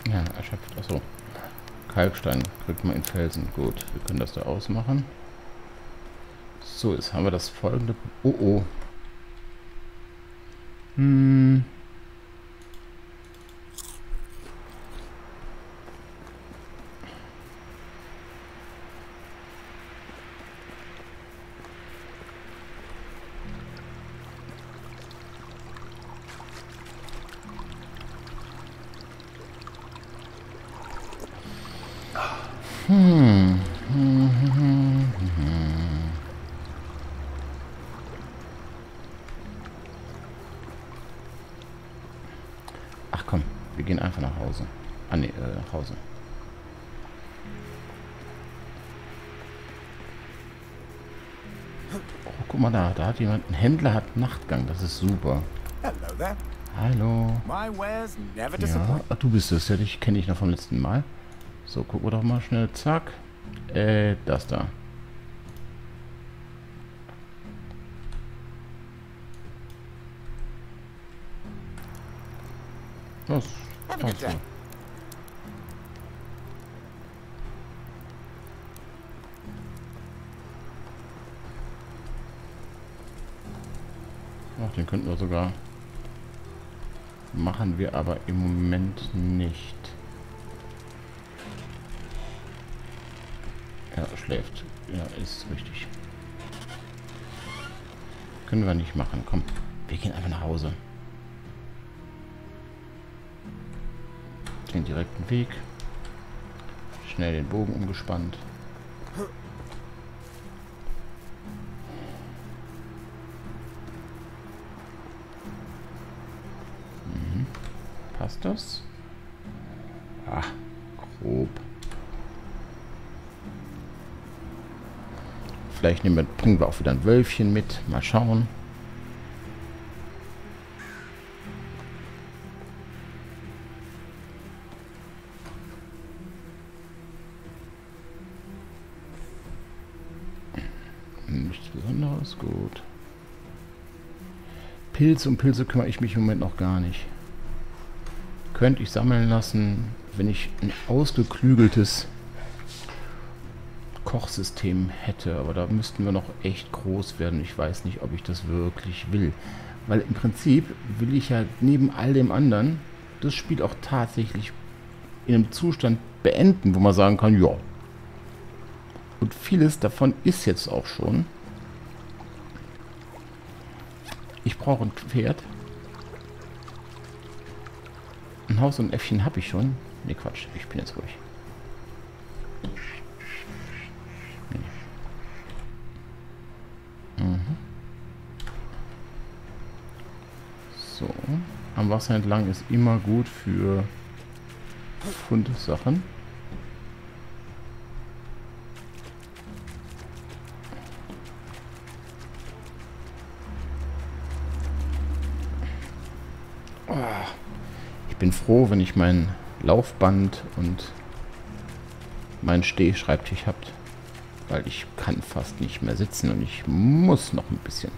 Ja, erschöpft. Achso. Kalkstein kriegt man in Felsen. Gut, wir können das da ausmachen. So, jetzt haben wir das folgende... Oh, oh. Hm. Ach komm, wir gehen einfach nach Hause. Ah ne, nach Hause. Oh, guck mal da, da hat jemand, ein Händler hat Nachtgang, das ist super. Hello there. Hallo. My wares never Ja, disappoint. ach, du bist es, ja, dich kenne ich noch vom letzten Mal. So, gucken wir doch mal schnell, zack. Das da. Das Have a passt good day. so. Ach, den könnten wir sogar... Machen wir aber im Moment nicht. Ja, schläft. Ja, ist richtig. Können wir nicht machen. Komm, wir gehen einfach nach Hause. Den direkten Weg. Schnell den Bogen umgespannt. Passt das? Ah, grob. Vielleicht bringen wir auch wieder ein Wölfchen mit. Mal schauen. Nichts Besonderes, gut. Pilze, um Pilze kümmere ich mich im Moment noch gar nicht. Könnte ich sammeln lassen, wenn ich ein ausgeklügeltes Kochsystem hätte. Aber da müssten wir noch echt groß werden. Ich weiß nicht, ob ich das wirklich will. Weil im Prinzip will ich ja neben all dem anderen das Spiel auch tatsächlich in einem Zustand beenden, wo man sagen kann, ja. Und vieles davon ist jetzt auch schon. Ich brauche ein Pferd. Ein Haus und ein Äffchen habe ich schon. Ne, Quatsch. Ich bin jetzt ruhig. Mhm. So. Am Wasser entlang ist immer gut für Fundsachen. Ich bin froh, wenn ich mein Laufband und meinen Stehschreibtisch habe, weil ich kann fast nicht mehr sitzen und ich muss noch ein bisschen.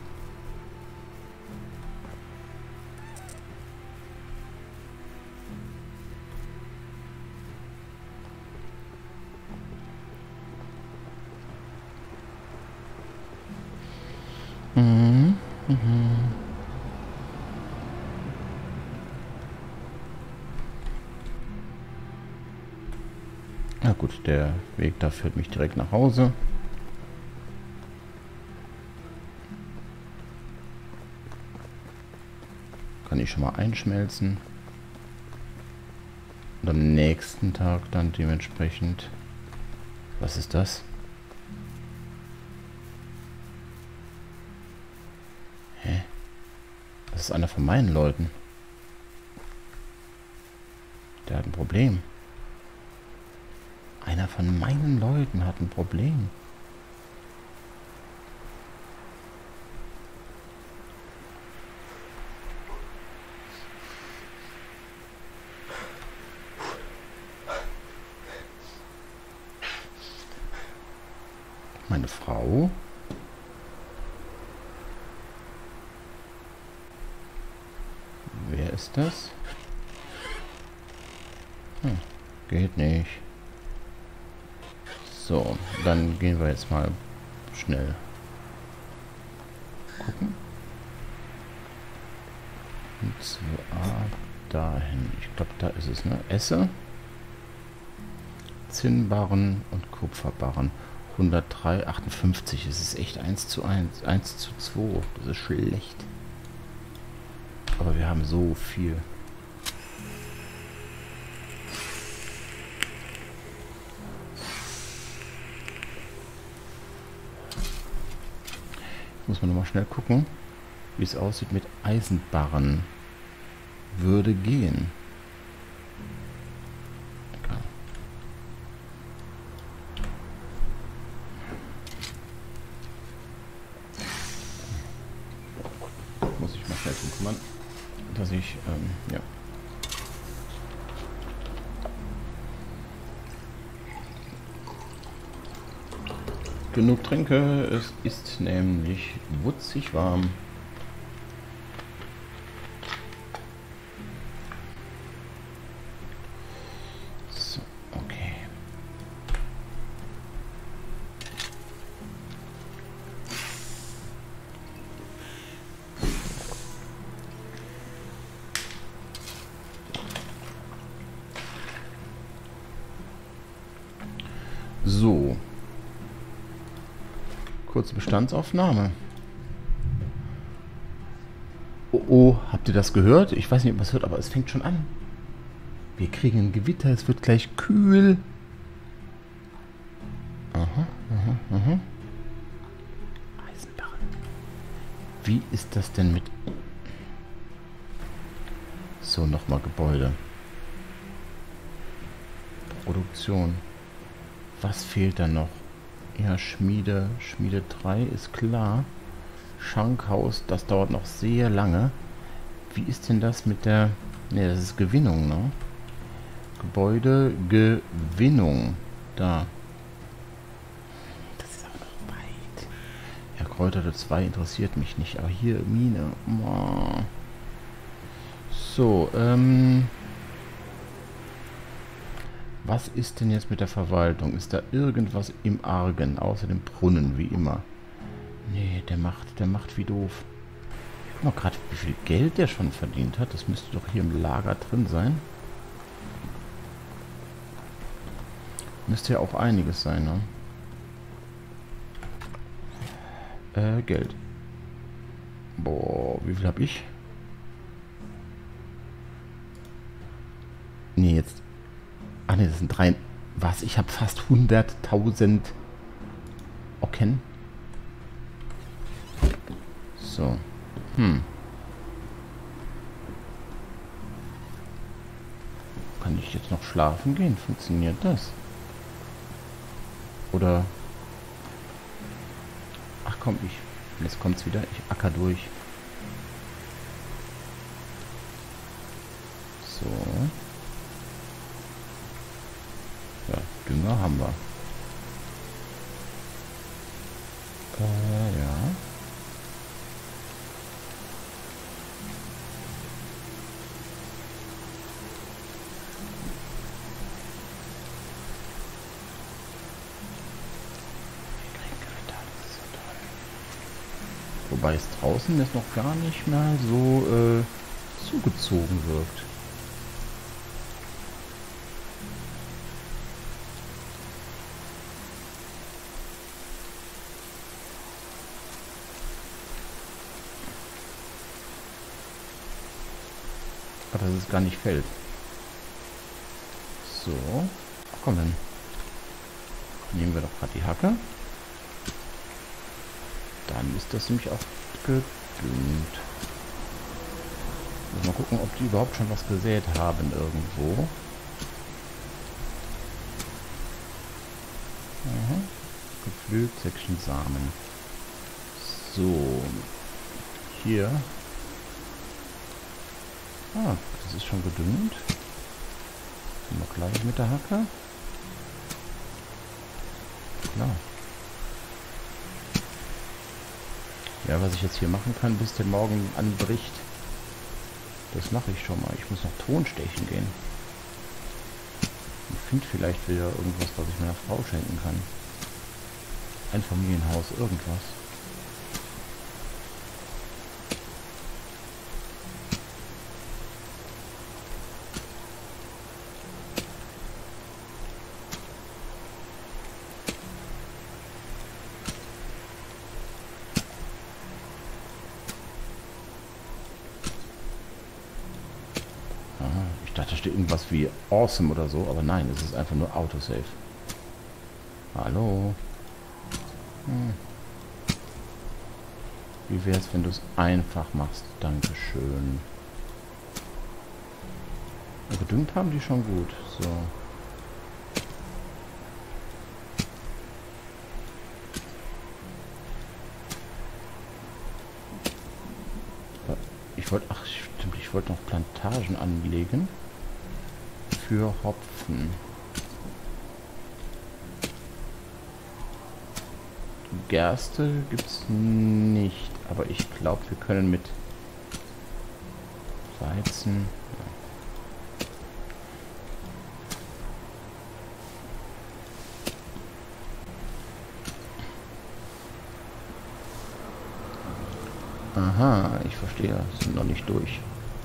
Mhm. Mhm. Na gut, der Weg da führt mich direkt nach Hause. Kann ich schon mal einschmelzen. Und am nächsten Tag dann dementsprechend... Was ist das? Hä? Das ist einer von meinen Leuten. Der hat ein Problem. Einer von meinen Leuten hat ein Problem. Meine Frau? Wer ist das? Geht nicht. So, dann gehen wir jetzt mal schnell gucken. Und zwar dahin. Ich glaube, da ist es, ne? Esse. Zinnbarren und Kupferbarren. 103, 58. Es ist echt 1:1. 1:2. Das ist schlecht. Aber wir haben so viel. Muss man nochmal schnell gucken, wie es aussieht mit Eisenbarren. Würde gehen. Egal. Muss ich mal schnell drum kümmern, dass ich, ja. Genug trinke, es ist nämlich wutzig warm. So, okay. So. Kurze Bestandsaufnahme. Oh, oh, habt ihr das gehört? Ich weiß nicht, ob man es hört, aber es fängt schon an. Wir kriegen ein Gewitter, es wird gleich kühl. Aha, aha, aha. Eisenbarren. Wie ist das denn mit... So, nochmal Gebäude. Produktion. Was fehlt da noch? Ja, Schmiede 3 ist klar. Schankhaus, das dauert noch sehr lange. Wie ist denn das mit der... Ne, das ist Gewinnung, ne? Gebäude, Gewinnung. Da. Das ist auch noch weit. Ja, Kräuter 2 interessiert mich nicht. Aber hier, Mine. Oh. So, was ist denn jetzt mit der Verwaltung? Ist da irgendwas im Argen, außer dem Brunnen, wie immer? Nee, der macht wie doof. Ich guck mal gerade, wie viel Geld der schon verdient hat. Das müsste doch hier im Lager drin sein. Müsste ja auch einiges sein, ne? Geld. Boah, wie viel habe ich? Nee, jetzt... Ach ne, das sind 3... Was? Ich habe fast 100.000 Ocken. So. Kann ich jetzt noch schlafen gehen? Funktioniert das? Oder... Ach komm, jetzt kommt's wieder. Ich acker durch. So. Ja, Dünger haben wir. Ja. Wobei es draußen jetzt noch gar nicht mehr so zugezogen wirkt. Dass es gar nicht fällt. So. Ach, komm, dann nehmen wir doch gerade die Hacke. Dann ist das nämlich auch gedüngt. Mal gucken, ob die überhaupt schon was gesät haben irgendwo. Aha. Gefüllt, Säckchen Samen. So. Hier. Ah, das ist schon gedüngt. Noch gleich mit der Hacke. Klar. Ja, was ich jetzt hier machen kann, bis der Morgen anbricht, das mache ich schon mal. Ich muss noch Ton stechen gehen. finde vielleicht wieder irgendwas, was ich meiner Frau schenken kann. Ein Familienhaus, irgendwas. Ich dachte, da steht irgendwas wie Awesome oder so, aber nein, es ist einfach nur Autosave. Hallo? Wie wäre es, wenn du es einfach machst? Dankeschön. Gedüngt haben die schon gut. So. Ich wollte noch Plantagen anlegen für Hopfen. Gerste gibt's nicht, aber ich glaube, wir können mit Weizen. Aha, ich verstehe. Sind noch nicht durch.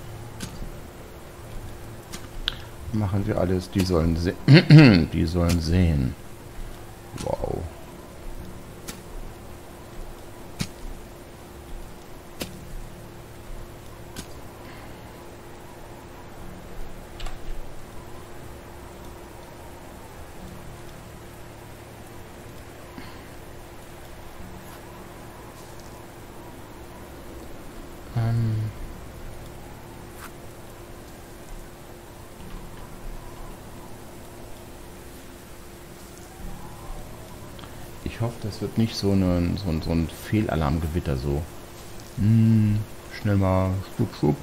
Machen wir alles. Die sollen sehen. Die sollen sehen. Wow. Ich hoffe, das wird nicht so ein Fehlalarmgewitter so. Schnell mal schwupp, schwupp.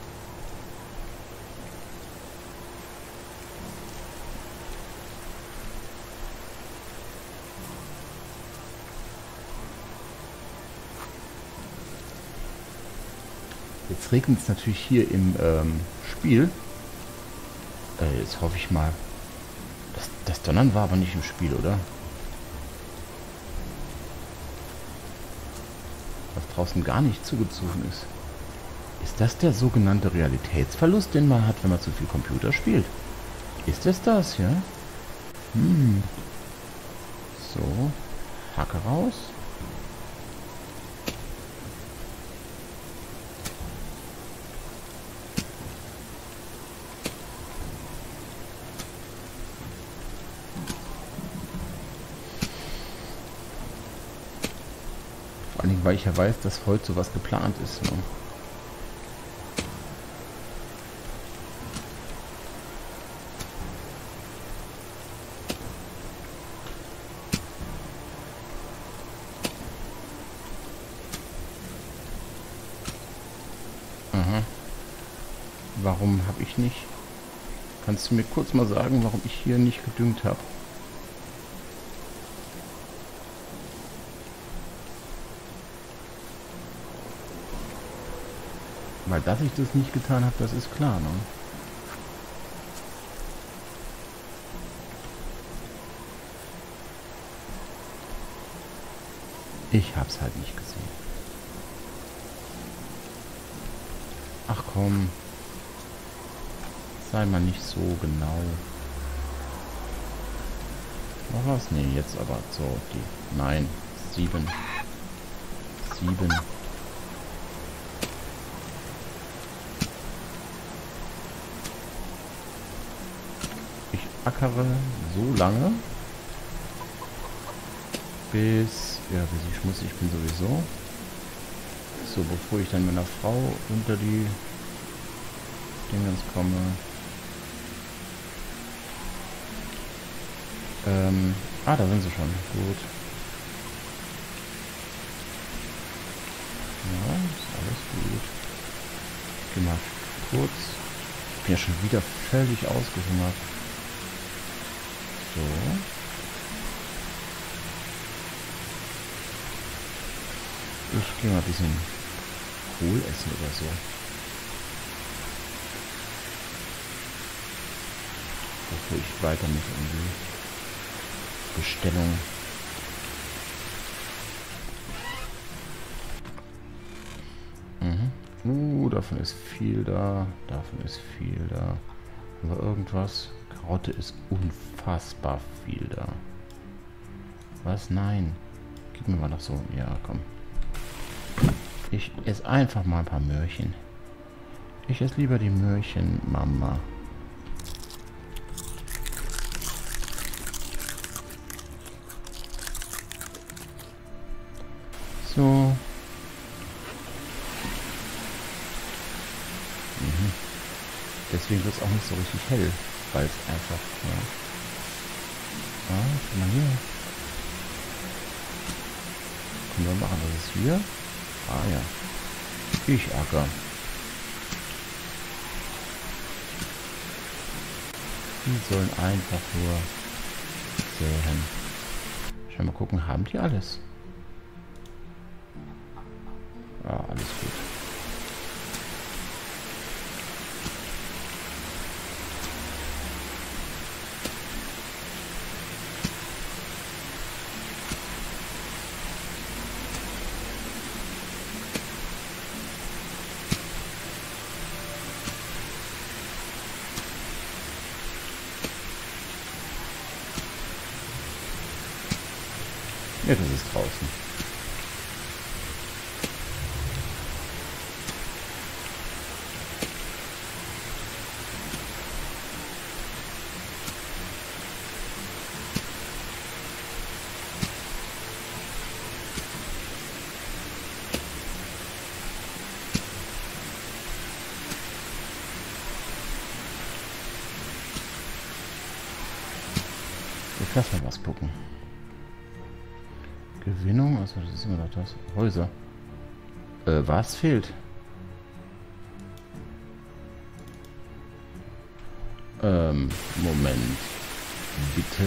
Jetzt regnet es natürlich hier im Spiel. Jetzt hoffe ich mal. Das Donnern war aber nicht im Spiel, oder? Was draußen gar nicht zugezogen ist. Ist das der sogenannte Realitätsverlust, den man hat, wenn man zu viel Computer spielt? Ist es das, ja? So. Hacke raus. Vor allen Dingen, weil ich ja weiß, dass heute sowas geplant ist. Ne? Aha. Warum habe ich nicht? Kannst du mir kurz mal sagen, warum ich hier nicht gedüngt habe? Weil, dass ich das nicht getan habe, das ist klar, ne? Ich hab's halt nicht gesehen. Ach komm. Sei mal nicht so genau. Noch was? Nee, jetzt aber so. Die. Nein. 7. 7. Ackere so lange, bis, ja, wie schmutzig ich bin sowieso. So, bevor ich dann meiner Frau unter die Dingens komme. Da sind sie schon. Gut. Ja, ist alles gut. Ich geh mal kurz. Ich bin ja schon wieder völlig ausgehungert. So. Ich gehe mal ein bisschen Kohl essen oder so. bevor ich weiter mich um die Bestellung. Davon ist viel da. Davon ist viel da. Aber irgendwas. Karotte ist unfassbar viel da. Was? Nein. Gib mir mal noch so. Ja, komm. Ich esse einfach mal ein paar Möhrchen. Ich esse lieber die Möhrchen, Mama. So. Deswegen wird es auch nicht so richtig hell, weil es einfach, ja. Guck mal hier. Können wir machen, das ist hier. Ah ja. Ich Acker. Die sollen einfach nur säen. Schau mal gucken, haben die alles? Ja, alles gut. Ja, das ist draußen. Jetzt lass mal was gucken. Gewinnung, also das ist immer noch das. Häuser. Was fehlt? Moment. Bitte.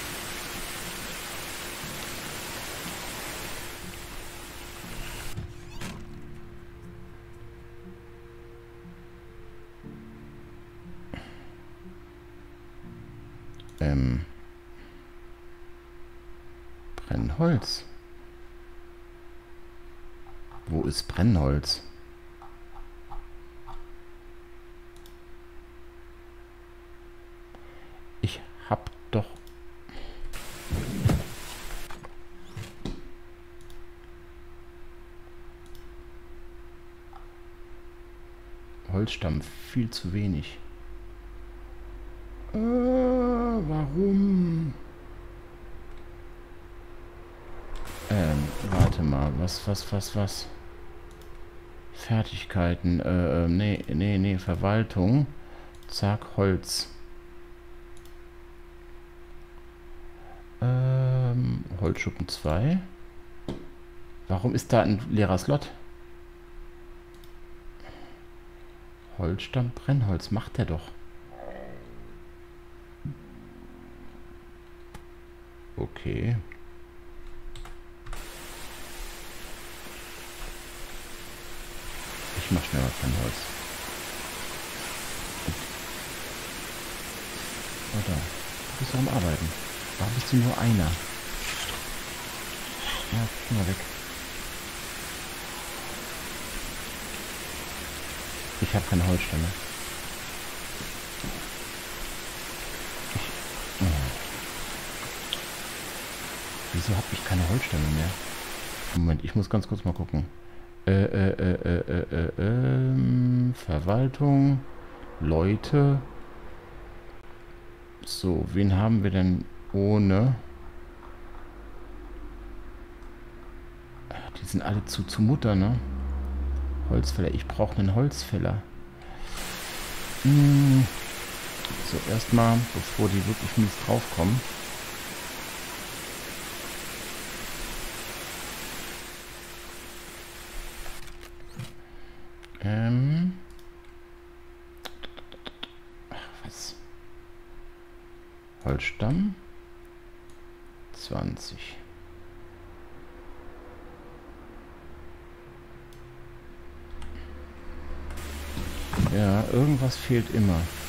Brennholz. Wo ist Brennholz? Ich hab doch... Holzstamm viel zu wenig. Warum? Warte mal, was? Fertigkeiten, nee, Verwaltung. Zack, Holz. Holzschuppen 2. Warum ist da ein leerer Slot? Holzstamm, Brennholz, macht er doch. Okay. Ich mach schneller Brennholz. Oder? Du bist am Arbeiten. Warum bist du nur einer? Ja, geh mal weg. Ich habe keine Holzstämme. Wieso habe ich keine Holzstämme mehr? Moment, ich muss ganz kurz mal gucken. Verwaltung, Leute. So, wen haben wir denn ohne? Die sind alle zu Mutter, ne? Holzfäller. Ich brauche einen Holzfäller. So, erstmal, bevor die wirklich mies draufkommen. Was? Holzstamm 20. Ja, irgendwas fehlt immer.